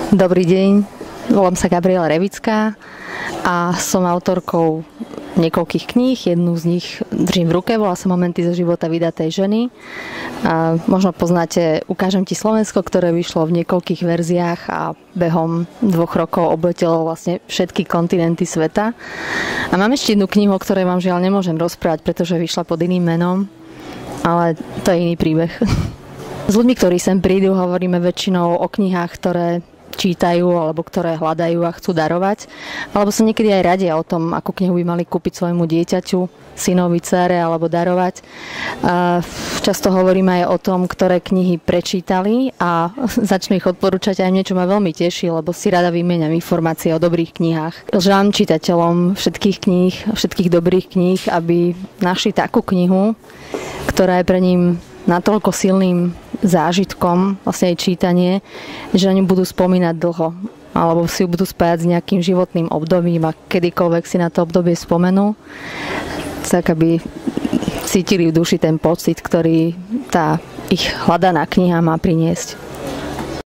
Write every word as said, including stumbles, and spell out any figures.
Dobrý deň, volám sa Gabriela Revická a som autorkou niekoľkých kníh. Jednu z nich držím v ruke, volá sa Momenty zo života vydatej ženy. A možno poznáte Ukážem ti Slovensko, ktoré vyšlo v niekoľkých verziách a behom dvoch rokov obletelo vlastne všetky kontinenty sveta. A mám ešte jednu knihu, o ktorej vám žiaľ nemôžem rozprávať, pretože vyšla pod iným menom, ale to je iný príbeh. S ľuďmi, ktorí sem prídu, hovoríme väčšinou o knihách, ktoré čítajú alebo ktoré hľadajú a chcú darovať. Alebo sa niekedy aj radia o tom, akú knihu by mali kúpiť svojmu dieťaťu, synovi, dcére alebo darovať. Často hovorím aj o tom, ktoré knihy prečítali a začnú ich odporúčať aj mne, čo ma veľmi teší, lebo si rada vymieňam informácie o dobrých knihách. Želám čitateľom všetkých kníh, všetkých dobrých kníh, aby našli takú knihu, ktorá je pre ním natoľko silným zážitkom, vlastne aj čítanie, že na ňu budú spomínať dlho. Alebo si ju budú spájať s nejakým životným obdobím a kedykoľvek si na to obdobie spomenú, tak aby cítili v duši ten pocit, ktorý tá ich hľadaná kniha má priniesť.